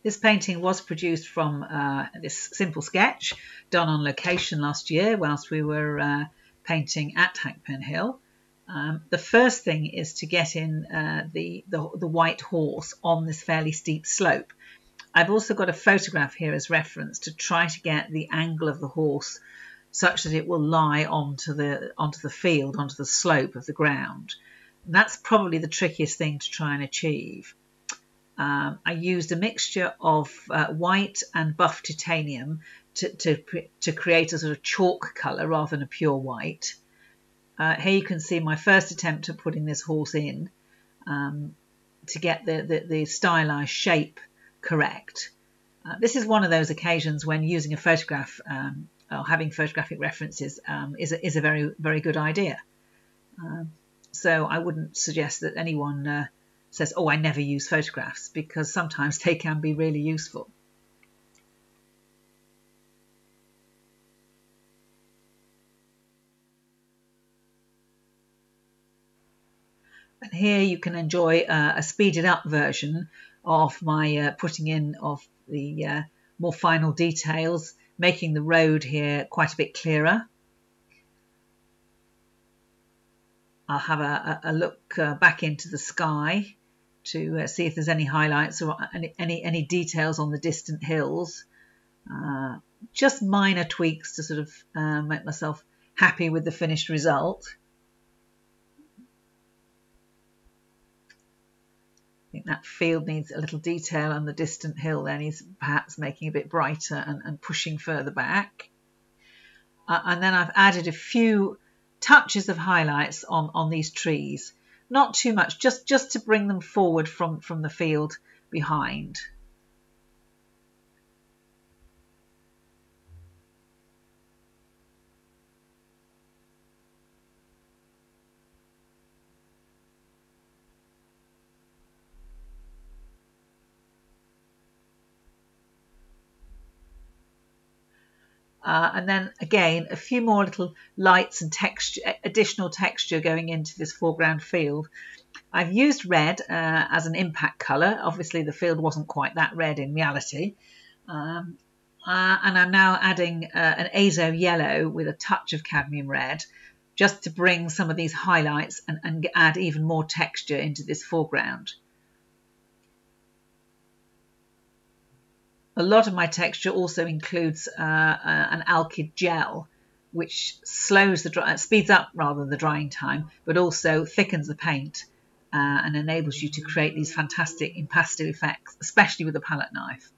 This painting was produced from this simple sketch done on location last year whilst we were painting at Hackpen Hill. The first thing is to get in the white horse on this fairly steep slope. I've also got a photograph here as reference to try to get the angle of the horse such that it will lie onto the field, onto the slope of the ground. And that's probably the trickiest thing to try and achieve. I used a mixture of white and buff titanium to create a sort of chalk colour rather than a pure white. Here you can see my first attempt at putting this horse in to get the stylized shape correct. This is one of those occasions when using a photograph or having photographic references is a very, very good idea. So I wouldn't suggest that anyone says, oh, I never use photographs, because sometimes they can be really useful. And here you can enjoy a speeded up version of my putting in of the more final details, making the road here quite a bit clearer. I'll have a look back into the sky to see if there's any highlights or any details on the distant hills. Just minor tweaks to sort of make myself happy with the finished result. I think that field needs a little detail on the distant hill, then he's perhaps making a bit brighter and pushing further back. And then I've added a few touches of highlights on these trees. Not too much, just to bring them forward from the field behind. And then again, a few more little lights and texture, additional texture going into this foreground field. I've used red as an impact colour. Obviously the field wasn't quite that red in reality. And I'm now adding an azo yellow with a touch of cadmium red, just to bring some of these highlights and add even more texture into this foreground. A lot of my texture also includes an alkyd gel, which speeds up rather the drying time, but also thickens the paint and enables you to create these fantastic impasto effects, especially with a palette knife.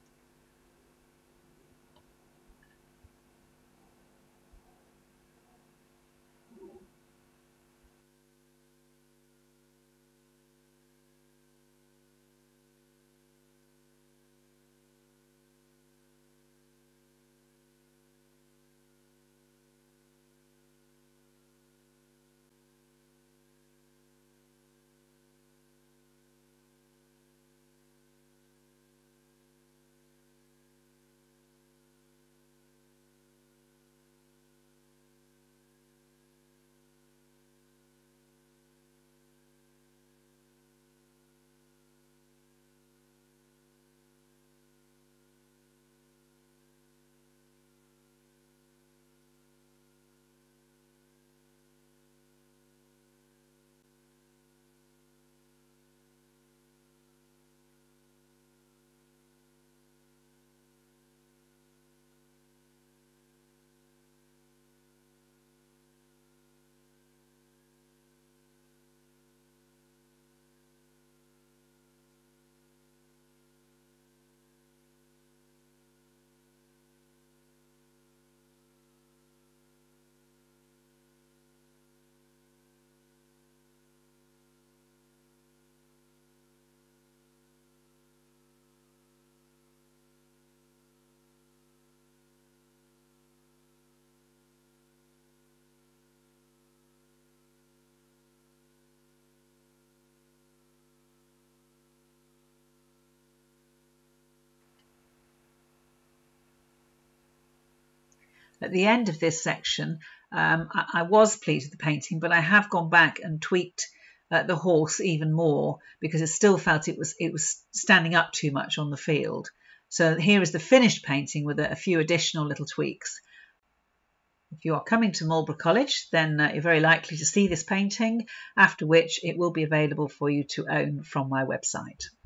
At the end of this section, I was pleased with the painting, but I have gone back and tweaked the horse even more, because it still felt it was standing up too much on the field. So here is the finished painting with a few additional little tweaks. If you are coming to Marlborough College, then you're very likely to see this painting, after which it will be available for you to own from my website.